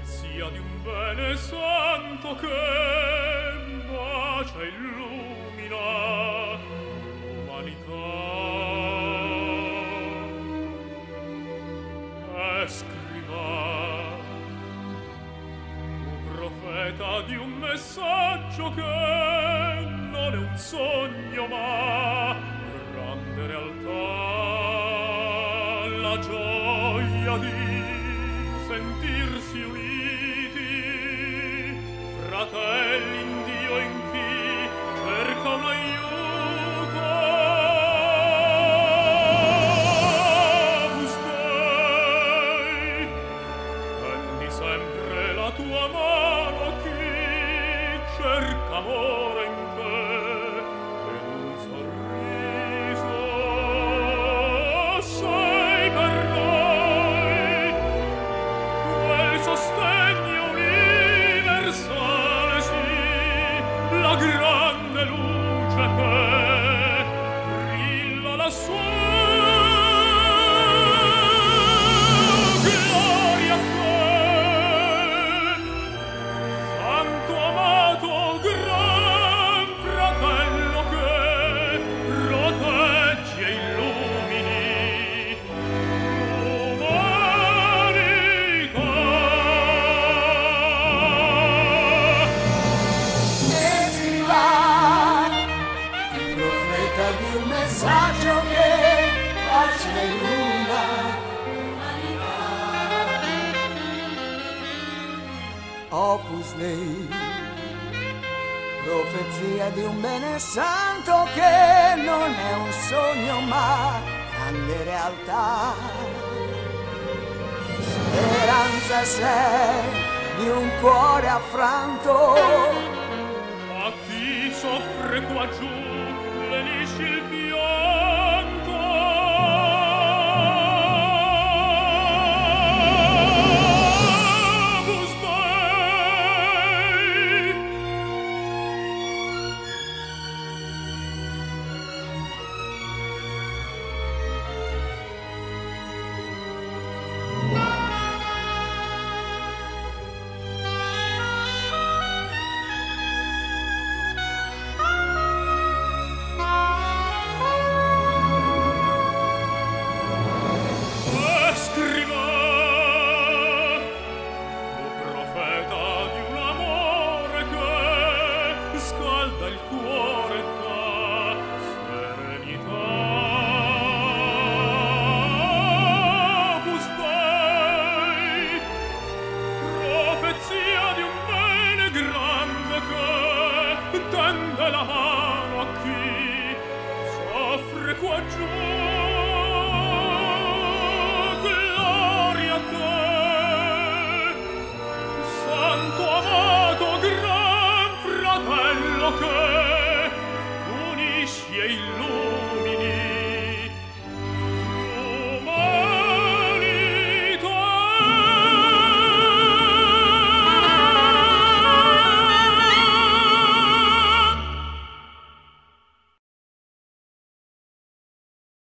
profezia di un bene santo che bacia e illumina l'umanità. E scriva, tu profeta di un messaggio che non è un sogno ma grande realtà, la gioia di sentirsi uniti, fratelli in Dio in chi cerca un aiuto. Opus Dei, tendi sempre la tua mano a chi cerca amore in te e un sorriso. Sei per noi quel sostegno universale, sì, la grande luce che brilla lassù. Gloria a te, santo amato gran fratello che proteggi e illumini Profeta di un messaggio che pace e illumina l'umanità. Opus Dei, profezia di un bene santo che non è un sogno ma grande realtà. Speranza sei di un cuore affranto, a chi soffre qua giù lenisci il pianto. Opus Dei, scriva, o profeta di un amore che scalda il cuore e dà serenità. Opus Dei, profezia di un bene grande che tende la mano a chi soffre qua giù.